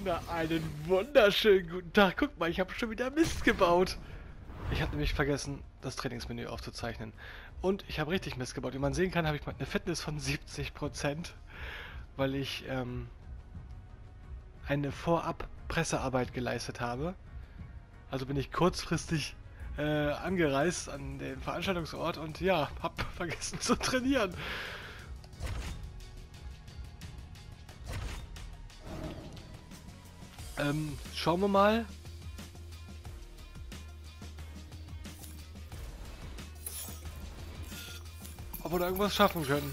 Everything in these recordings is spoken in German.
Na, einen wunderschönen guten Tag. Guck mal, ich habe schon wieder Mist gebaut. Ich habe nämlich vergessen, das Trainingsmenü aufzuzeichnen. Und ich habe richtig Mist gebaut. Wie man sehen kann, habe ich eine Fitness von 70%, weil ich eine Vorab-Pressearbeit geleistet habe. Also bin ich kurzfristig angereist an den Veranstaltungsort und ja, habe vergessen zu trainieren. Schauen wir mal. Ob wir da irgendwas schaffen können.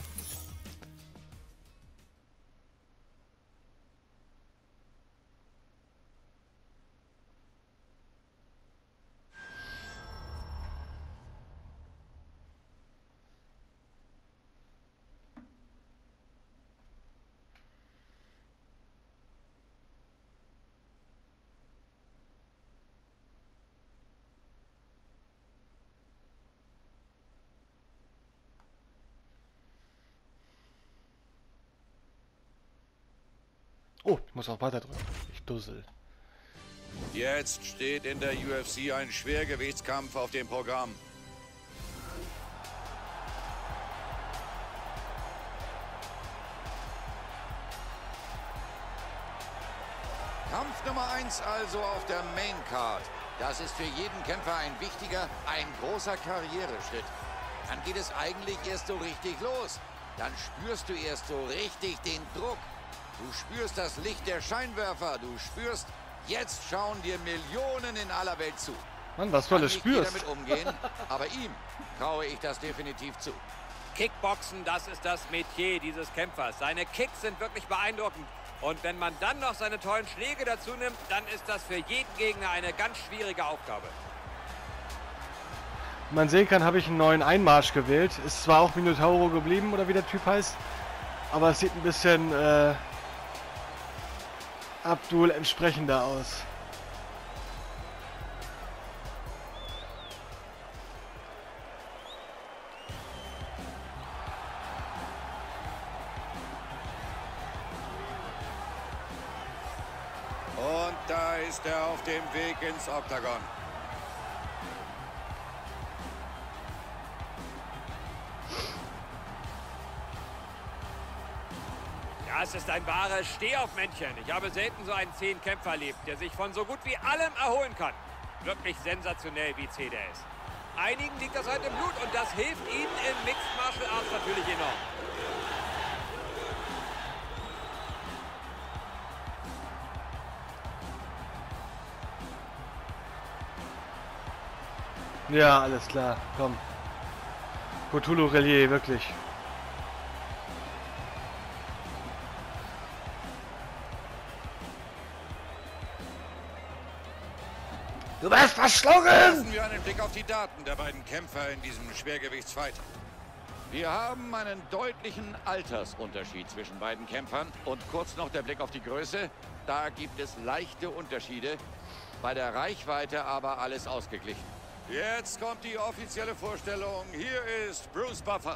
Oh, ich muss auch weiter drücken. Ich dussel. Jetzt steht in der UFC ein Schwergewichtskampf auf dem Programm. Kampf Nummer 1 also auf der Main Card. Das ist für jeden Kämpfer ein wichtiger, ein großer Karriereschritt. Dann geht es eigentlich erst so richtig los. Dann spürst du erst so richtig den Druck. Du spürst das Licht der Scheinwerfer. Du spürst, jetzt schauen dir Millionen in aller Welt zu. Mann, was du alles spürst. Damit umgehen, aber ihm traue ich das definitiv zu. Kickboxen, das ist das Metier dieses Kämpfers. Seine Kicks sind wirklich beeindruckend. Und wenn man dann noch seine tollen Schläge dazu nimmt, dann ist das für jeden Gegner eine ganz schwierige Aufgabe. Wie man sehen kann, habe ich einen neuen Einmarsch gewählt. Ist zwar auch Minotauro geblieben, oder wie der Typ heißt, aber es sieht ein bisschen Abdul entsprechender aus. Und da ist er auf dem Weg ins Oktagon. Das ist ein wahres Stehaufmännchen. Ich habe selten so einen zähen Kämpfer erlebt, der sich von so gut wie allem erholen kann. Wirklich sensationell, wie zäh der ist. Einigen liegt das halt im Blut und das hilft ihnen in Mixed Martial Arts natürlich enorm. Ja, alles klar, komm. Cthulhu Relier, wirklich. Du wirst verschlungen! Lassen wir einen Blick auf die Daten der beiden Kämpfer in diesem Schwergewichtsfight. Wir haben einen deutlichen Altersunterschied zwischen beiden Kämpfern. Und kurz noch der Blick auf die Größe. Da gibt es leichte Unterschiede. Bei der Reichweite aber alles ausgeglichen. Jetzt kommt die offizielle Vorstellung. Hier ist Bruce Buffer.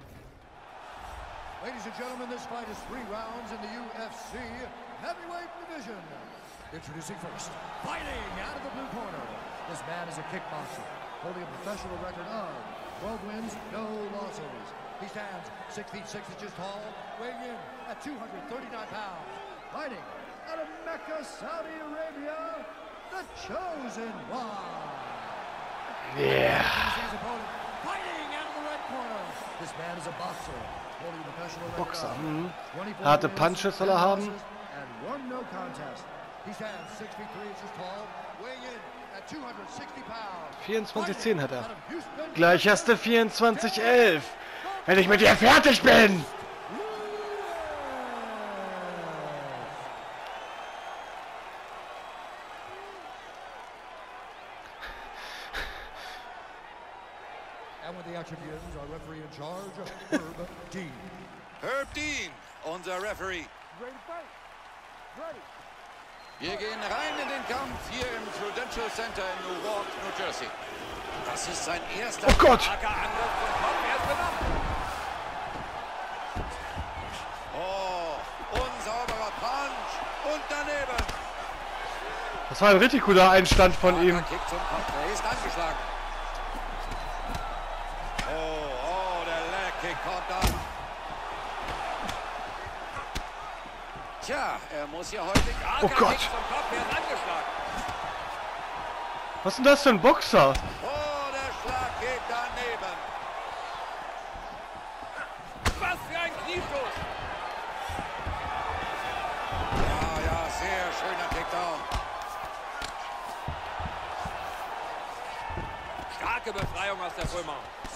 Ladies and gentlemen, this fight is 3 rounds in the UFC heavyweight division. Introducing first, fighting out of the blue corner. This man is a kickboxer, holding a professional record of 12 wins, no losses. He stands 6 feet 6 inches tall, weighing in at 239 pounds. Fighting out of Mecca, Saudi Arabia, the Chosen One. Yeah. Fighting out of the red corner. This man is a boxer, holding a professional record Boxer, of 24 harte wins, Punches soll er 10 haben. losses, and 1 no contest. He stands 6 feet 3 inches tall, weighing in at 260 pounds. 24-10 hat er. Gleich hast du 24-11. Wenn ich mit dir fertig bin! And when the action begins, our referee in charge, Herb Dean. Herb Dean, unser Referee. Ready to fight? Ready. Wir gehen rein in den Kampf hier im Prudential Center in Newark, New Jersey. Das ist sein erster Oh Gott! Starker Angriff und Kopf, er ist benommen. Oh, unsauberer Punch und daneben. Das war ein richtig guter Einstand von ihm. Kick zum Kopf. Er ist angeschlagen. Oh, der Leg Kick kommt an. Tja, er muss ja heute... Oh Gott. Kick zum Kopf, er ist angeschlagen. Was ist denn das für ein Boxer? Oh, der Schlag geht daneben. Was für ein Kniestoß. Ja, sehr schöner Kickdown. Starke Befreiung aus der Vollmauer.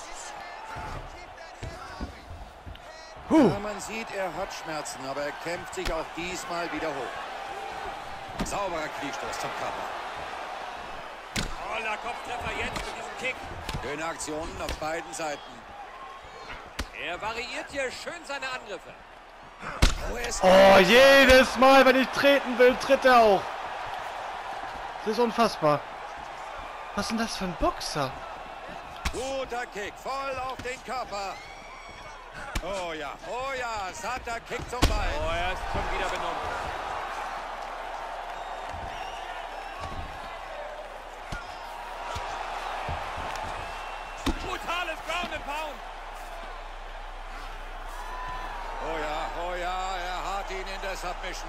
Ja, man sieht, er hat Schmerzen, aber er kämpft sich auch diesmal wieder hoch. Sauberer Kniestoß zum Körper. Toller Kopftreffer jetzt mit diesem Kick. Schöne Aktionen auf beiden Seiten. Er variiert hier schön seine Angriffe. Oh, jedes Mal, wenn ich treten will, tritt er auch. Das ist unfassbar. Was ist denn das für ein Boxer? Guter Kick, voll auf den Körper. Oh ja, satter Kick zum Bein. Oh, er ist schon wieder benommen. Brutales Ground and Pound. Oh ja, er hat ihn in der Submission.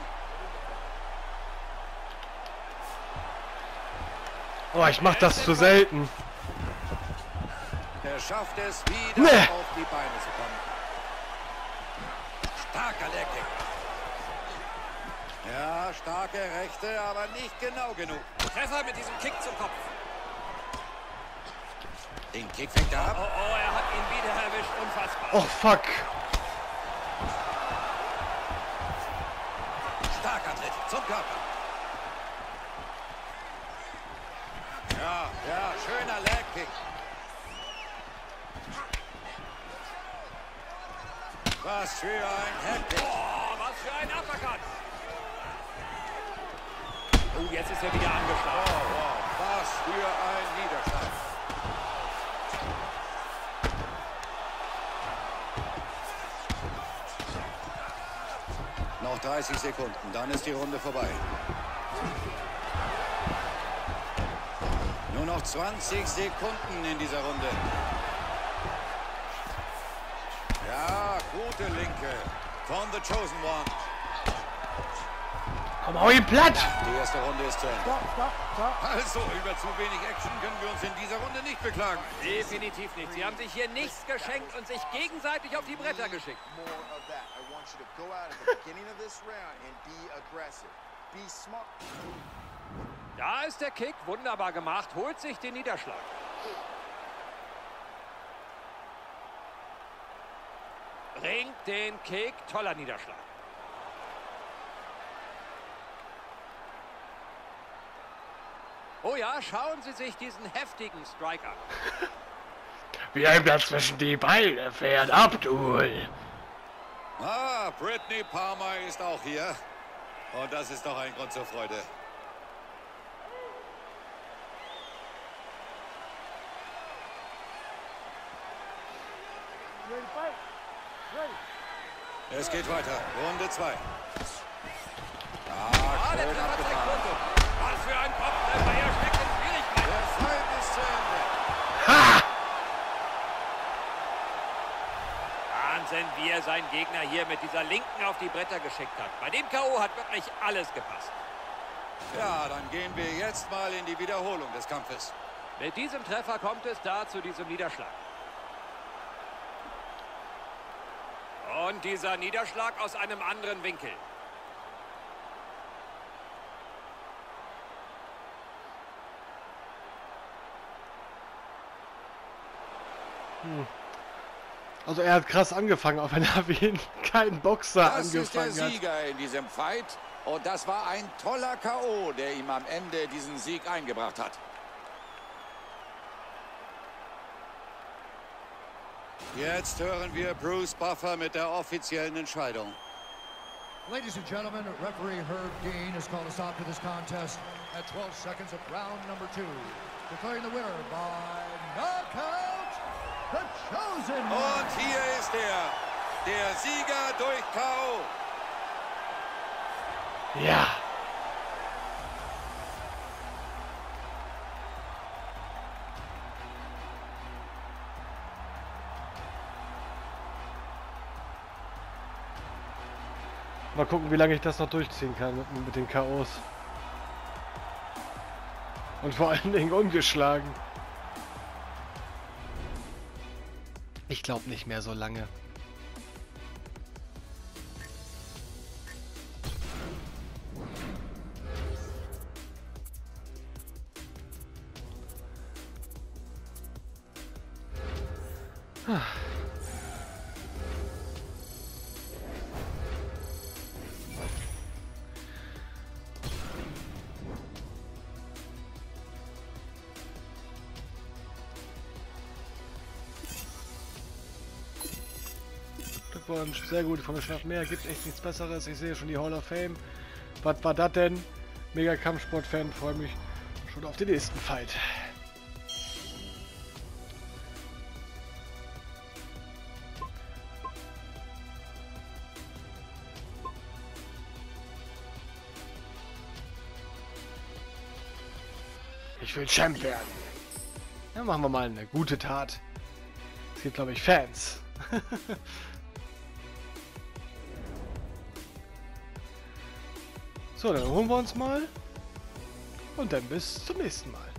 Oh, ich mach das zu selten. Er schafft es wieder auf die Beine zu kommen. Starker Leckkick. Ja, starke Rechte, aber nicht genau genug. Treffer mit diesem Kick zum Kopf. Den Kick fängt er ab. Oh, er hat ihn wieder erwischt. Unfassbar. Oh, fuck. Starker Tritt zum Körper. Ja, schöner Legkick. Was für ein Headkick. Oh, was für ein Uppercut. Oh, jetzt ist er wieder angeschlagen. Wow, was für ein Niederschlag. Noch 30 Sekunden, dann ist die Runde vorbei. Nur noch 20 Sekunden in dieser Runde. Ja, gute Linke von The Chosen One. Komm, hau ihn platt! Die erste Runde ist zu Ende. Also, über zu wenig Action können wir uns in dieser Runde nicht beklagen. Definitiv nicht. Sie haben sich hier nichts geschenkt und sich gegenseitig auf die Bretter geschickt. Da ist der Kick, wunderbar gemacht, holt sich den Niederschlag. Bringt den Kick, toller Niederschlag. Oh ja, schauen Sie sich diesen heftigen Strike an. Wie ein Platz zwischen die Beine fährt Abdul. Ah, Brittany Palmer ist auch hier. Und das ist doch ein Grund zur Freude. Es geht weiter. Runde 2. Ah, der Treffer zeigt Konto. Was für ein Kopftreffer, er steckt in Schwierigkeiten. Der Fight ist zu Ende. Ha! Wahnsinn, wie er seinen Gegner hier mit dieser Linken auf die Bretter geschickt hat. Bei dem K.O. hat wirklich alles gepasst. Ja, dann gehen wir jetzt mal in die Wiederholung des Kampfes. Mit diesem Treffer kommt es da zu diesem Niederschlag. Und dieser Niederschlag aus einem anderen Winkel. Also er hat krass angefangen, auch wenn er wie kein Boxer Das ist der angefangen hat. Sieger in diesem Fight. Und das war ein toller K.O., der ihm am Ende diesen Sieg eingebracht hat. Jetzt hören wir Bruce Buffer mit der offiziellen Entscheidung. Ladies and gentlemen, referee Herb Dean has called a stop to this contest at 12 seconds of round number 2. Declaring the winner by knockout, The Chosen One. Und hier ist er, der Sieger durch K.O. Ja. Mal gucken, wie lange ich das noch durchziehen kann mit den K.O.s. Und vor allen Dingen ungeschlagen. Ich glaube nicht mehr so lange. Glückwunsch, sehr gut, von mir schafft mehr, gibt echt nichts Besseres. Ich sehe schon die Hall of Fame. Was war das denn? Mega Kampfsport-Fan, freue mich schon auf den nächsten Fight. Ich will Champ werden. Ja, machen wir mal eine gute Tat. Es gibt, glaube ich, Fans. So, dann holen wir uns mal. Und dann bis zum nächsten Mal.